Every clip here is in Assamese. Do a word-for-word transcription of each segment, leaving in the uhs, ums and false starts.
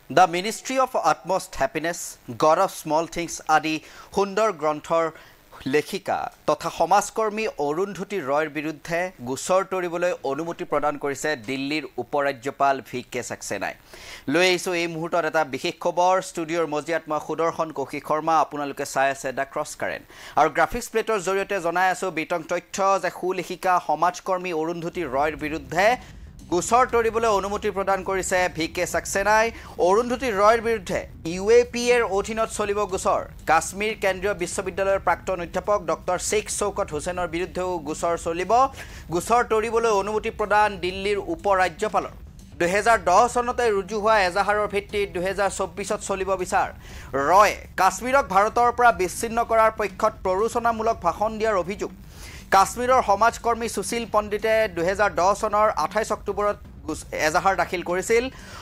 The Ministry of Utmost Happiness, God of Small Things আদি সুন্দৰ গ্ৰন্থৰ লেখিকা তথা সমাজকৰ্মী অৰুন্ধতী ৰয়ৰ বিৰুদ্ধে গোচৰ তৰিবলৈ অনুমতি প্ৰদান কৰিছে দিল্লীৰ উপৰাজ্যপাল ভি কে সাক্সেনাই। লৈ আহিছো এই মুহূৰ্তত এটা বিশেষ খবৰ ষ্টুডিঅ'ৰ মজিয়াত মই সুদৰ্শন কৌশিক শৰ্মা আপোনালোকে চাই আছে দা ক্ৰছকাৰেণ্ট আৰু গ্ৰাফিক্স প্লেটৰ জৰিয়তে জনাই আছো বিতং তথ্য যে সুলেখিকা সমাজকৰ্মী অৰুন্ধতী ৰয়ৰ বিৰুদ্ধে গোচৰ তৰিবলৈ অনুমতি প্ৰদান কৰিছে ভি কে সাক্সেনাই। অৰুন্ধতী ৰয়ৰ বিৰুদ্ধে ইউ এ পি এৰ অধীনত চলিব গোচৰ। কাশ্মীৰ কেন্দ্ৰীয় বিশ্ববিদ্যালয়ৰ প্ৰাক্তন অধ্যাপক ডক্টৰ শেখ শৌকত হুছেইনৰ বিৰুদ্ধেও গোচৰ চলিব। গোচৰ তৰিবলৈ অনুমতি প্ৰদান দিল্লীৰ উপ ৰাজ্যপালৰ। দুহেজাৰ দহ চনতে ৰুজু হোৱা এজাহাৰৰ ভিত্তিত দুহেজাৰ চৌব্বিছত চলিব বিচাৰ। ৰয়ে কাশ্মীৰক ভাৰতৰ পৰা বিচ্ছিন্ন কৰাৰ পক্ষত প্ৰৰোচনামূলক ভাষণ দিয়াৰ অভিযোগ। কাশ্মীৰৰ সমাজকৰ্মী সুশীল পণ্ডিতে দুহেজাৰ দহ চনৰ আঠাইছ অক্টোবৰত এজাহাৰ দাখিল কৰিছিল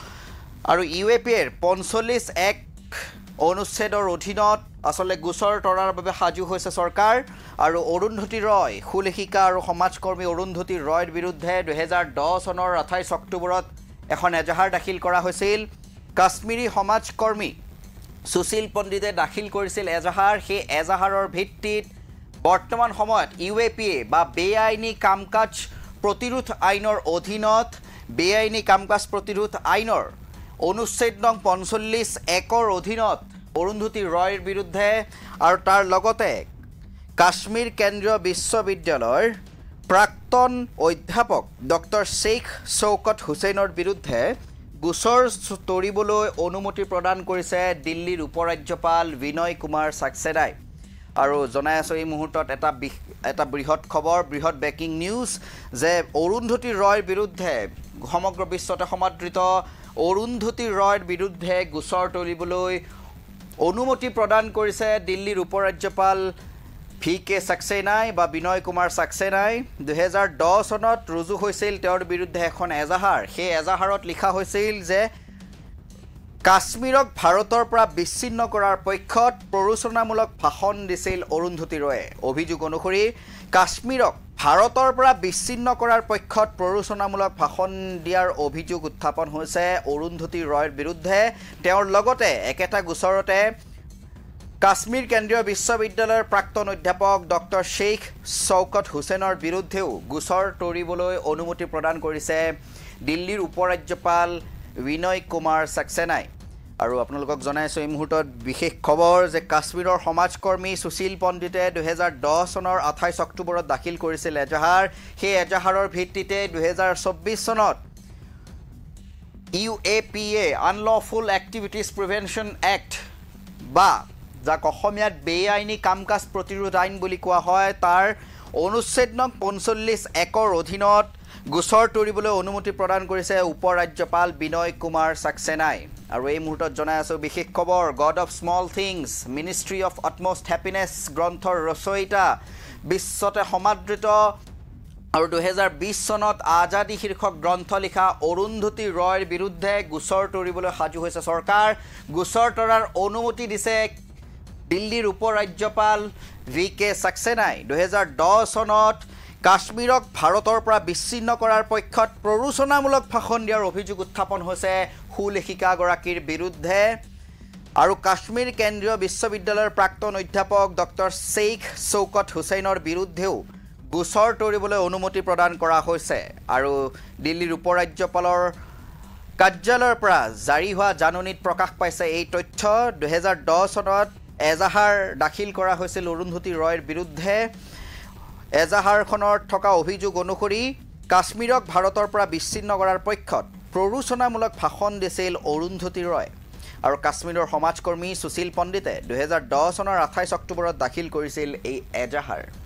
আৰু ইউ এ পি এৰ পঞ্চল্লিছ এক অনুচ্ছেদৰ অধীনত আসলে গোচৰ তৰাৰ বাবে সাজু হৈছে চৰকাৰ। আৰু অৰুন্ধতী ৰয় সুলেখিকা আৰু সমাজকৰ্মী অৰুন্ধতী ৰয়ৰ বিৰুদ্ধে দুহেজাৰ দহ চনৰ আঠাইছ অক্টোবৰত এখন এজাহাৰ দাখিল কৰা হৈছিল। কাশ্মীৰী সমাজকৰ্মী সুশীল পণ্ডিতে দাখিল কৰিছিল এজাহাৰ। সেই এজাহাৰৰ ভিত্তিত বৰ্তমান সময়ত ইউ এ পি এ বা বেআইনী কাম কাজ প্ৰতিৰোধ আইনৰ অধীনত বেআইনী কাম কাজ প্ৰতিৰোধ আইনৰ অনুচ্ছেদ নং পঞ্চল্লিছ একৰ অধীনত অৰুন্ধতী ৰয়ৰ বিৰুদ্ধে আৰু তাৰ লগতে কাশ্মীৰ কেন্দ্ৰীয় বিশ্ববিদ্যালয়ৰ প্ৰাক্তন অধ্যাপক ডক্টৰ শেখ শৌকত হুছেইনৰ বিৰুদ্ধে গোচৰ তৰিবলৈ অনুমতি প্ৰদান কৰিছে দিল্লীৰ উপৰাজ্যপাল বিনয় কুমাৰ সাক্সেনাই। আৰু জনাই আছো এই মুহূৰ্তত এটা এটা বৃহৎ খবৰ বৃহৎ ব্ৰেকিং নিউজ যে অৰুন্ধতী ৰয়ৰ বিৰুদ্ধে সমগ্ৰ বিশ্বতে সমাদৃত অৰুন্ধতী ৰয়ৰ বিৰুদ্ধে গোচৰ তৰিবলৈ অনুমতি প্ৰদান কৰিছে দিল্লীৰ উপৰাজ্যপাল ভি কে সাক্সেনাই বা বিনয় কুমাৰ সাক্সেনাই। দুহেজাৰ দহ চনত ৰুজু হৈছিল তেওঁৰ বিৰুদ্ধে এখন এজাহাৰ। সেই এজাহাৰত লিখা হৈছিল যে কাশ্মীৰক ভাৰতৰ পৰা বিচ্ছিন্ন কৰাৰ পক্ষত প্ৰৰোচনামূলক ভাষণ দিছিল অৰুন্ধতী ৰয়ে। অভিযোগ অনুসৰি কাশ্মীৰক ভাৰতৰ পৰা বিচ্ছিন্ন কৰাৰ পক্ষত প্ৰৰোচনামূলক ভাষণ দিয়াৰ অভিযোগ উত্থাপন হৈছে অৰুন্ধতী ৰয়ৰ বিৰুদ্ধে। তেওঁৰ লগতে একেটা গোচৰতে কাশ্মীৰ কেন্দ্ৰীয় বিশ্ববিদ্যালয়ৰ প্ৰাক্তন অধ্যাপক ডক্টৰ শেখ শৌকত হুছেইনৰ বিৰুদ্ধেও গোচৰ তৰিবলৈ অনুমতি প্ৰদান কৰিছে দিল্লীৰ উপৰাজ্যপাল বিনয় কুমাৰ সাক্সেনাই। আৰু আপোনালোকক জনাইছোঁ এই মুহূৰ্তত বিশেষ খবৰ যে কাশ্মীৰৰ সমাজকৰ্মী সুশীল পণ্ডিতে দুহেজাৰ দহ চনৰ আঠাইছ অক্টোবৰত দাখিল কৰিছিল এজাহাৰ। সেই এজাহাৰৰ ভিত্তিতে দুহেজাৰ চৌব্বিছ চনত U A P A unlawful activities prevention act বা যাক অসমীয়াত বেআইনী কাম কাজ প্ৰতিৰোধ আইন বুলি কোৱা হয় তাৰ অনুচ্ছেদ নং পঞ্চল্লিছ একৰ অধীনত গোচৰ তৰিবলৈ অনুমতি প্ৰদান কৰিছে উপ ৰাজ্যপাল বিনয় কুমাৰ সাক্সেনাই। আৰু এই মুহূৰ্তত জনাই আছো বিশেষ খবৰ God of Small Things Ministry of Utmost Happiness গ্ৰন্থৰ ৰচয়িতা বিশ্বতে সমাদৃত আৰু দুহেজাৰ বিছ চনত আজাদী শীৰ্ষক গ্ৰন্থ লিখা অৰুন্ধতী ৰয়ৰ বিৰুদ্ধে গোচৰ তৰিবলৈ সাজু হৈছে চৰকাৰ। গোচৰ তৰাৰ অনুমতি দিছে দিল্লীৰ উপ ৰাজ্যপাল ভি কে সাক্সেনাই। দুহেজাৰ দহ চনত কাশ্মীৰক ভাৰতৰ পৰা বিচ্ছিন্ন কৰাৰ পক্ষত প্ৰৰোচনামূলক ভাষণ দিয়াৰ অভিযোগ উত্থাপন হৈছে সুলেখিকাগৰাকীৰ বিৰুদ্ধে। আৰু কাশ্মীৰ কেন্দ্ৰীয় বিশ্ববিদ্যালয়ৰ প্ৰাক্তন অধ্যাপক ডক্টৰ শেখ শৌকত হুছেইনৰ বিৰুদ্ধেও গোচৰ তৰিবলৈ অনুমতি প্ৰদান কৰা হৈছে। আৰু দিল্লীৰ উপৰাজ্যপালৰ কাৰ্যালয়ৰ পৰা জাৰি হোৱা জাননীত প্ৰকাশ পাইছে এই তথ্য। দুহেজাৰ দহ চনত এজাহাৰ দাখিল কৰা হৈছিল অৰুন্ধতী ৰয়ৰ বিৰুদ্ধে। এজাহাৰখনত থকা অভিযোগ অনুসৰি কাশ্মীৰক ভাৰতৰ পৰা বিচ্ছিন্ন কৰাৰ পক্ষত প্ৰৰোচনামূলক ভাষণ দিছিল অৰুন্ধতী ৰয়। আৰু কাশ্মীৰৰ সমাজকৰ্মী সুশীল পণ্ডিতে দুহেজাৰ দহ চনৰ আঠাইছ অক্টোবৰত দাখিল কৰিছিল এই এজাহাৰ।